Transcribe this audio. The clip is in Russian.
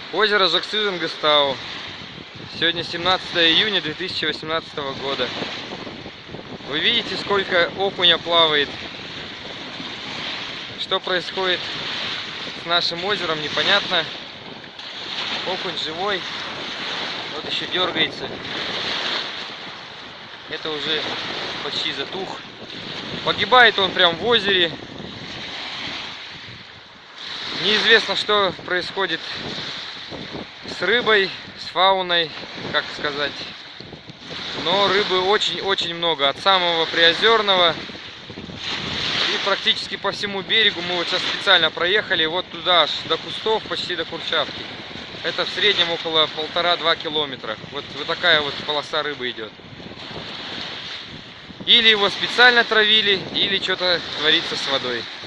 Озеро Жоксюзен-Гестау. Сегодня 17 июня 2018 года. Вы видите, сколько окуня плавает. Что происходит с нашим озером, непонятно. Окунь живой. Вот еще дергается. Это уже почти затух. Погибает он прям в озере. Неизвестно, что происходит с рыбой, с фауной, как сказать. Но рыбы очень-очень много. От самого Приозерного и практически по всему берегу. Мы вот сейчас специально проехали вот туда, аж до кустов, почти до Курчавки. Это в среднем около 1,5-2 километра. Вот такая вот полоса рыбы идет. Или его специально травили, или что-то творится с водой.